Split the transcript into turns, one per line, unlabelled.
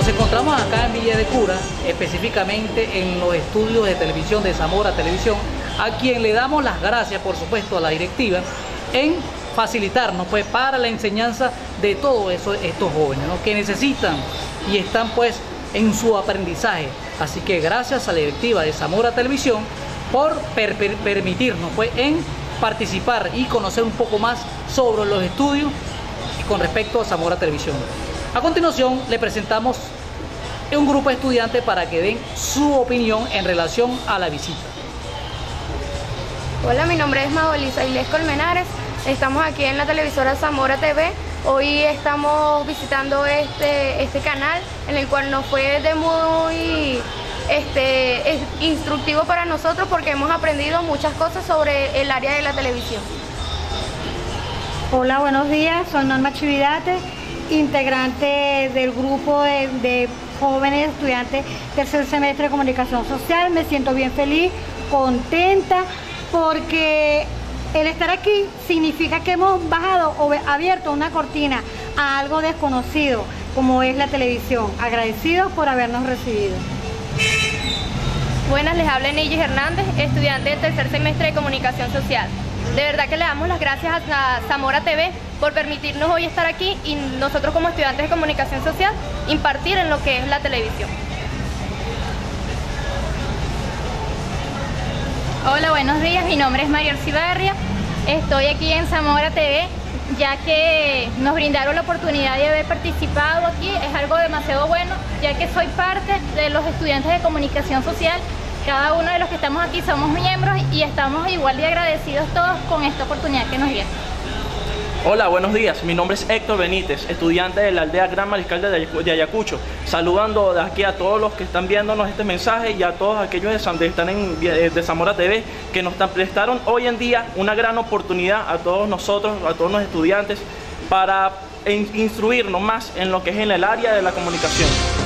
Nos encontramos acá en Villa de Cura, específicamente en los estudios de televisión de Zamora Televisión, a quien le damos las gracias, por supuesto, a la directiva en facilitarnos pues para la enseñanza de todos estos jóvenes, ¿no?, que necesitan y están pues en su aprendizaje. Así que gracias a la directiva de Zamora Televisión por permitirnos pues en participar y conocer un poco más sobre los estudios con respecto a Zamora Televisión. A continuación le presentamos un grupo de estudiantes para que den su opinión en relación a la visita.
Hola, mi nombre es Maolisa Ilés Colmenares. Estamos aquí en la televisora Zamora TV. Hoy estamos visitando este canal en el cual nos fue de muy instructivo para nosotros porque hemos aprendido muchas cosas sobre el área de la televisión.
Hola, buenos días. Soy Norma Chividate, integrante del grupo de jóvenes estudiantes tercer semestre de Comunicación Social. Me siento bien feliz, contenta, porque el estar aquí significa que hemos bajado o abierto una cortina a algo desconocido, como es la televisión. Agradecidos por habernos recibido.
Buenas, les habla Nilly Hernández, estudiante del tercer semestre de Comunicación Social. De verdad que le damos las gracias a Zamora TV por permitirnos hoy estar aquí y nosotros como estudiantes de Comunicación Social impartir en lo que es la televisión.
Hola, buenos días, mi nombre es María Orcibarria, estoy aquí en Zamora TV, ya que nos brindaron la oportunidad de haber participado aquí. Es algo demasiado bueno, ya que soy parte de los estudiantes de Comunicación Social. Cada uno de los que estamos aquí somos miembros y estamos igual de agradecidos todos con esta oportunidad que nos dieron.
Hola, buenos días. Mi nombre es Héctor Benítez, estudiante de la aldea Gran Mariscal de Ayacucho. Saludando de aquí a todos los que están viéndonos este mensaje y a todos aquellos que están de Zamora TV, que nos prestaron hoy en día una gran oportunidad a todos nosotros, a todos los estudiantes, para instruirnos más en lo que es en el área de la comunicación.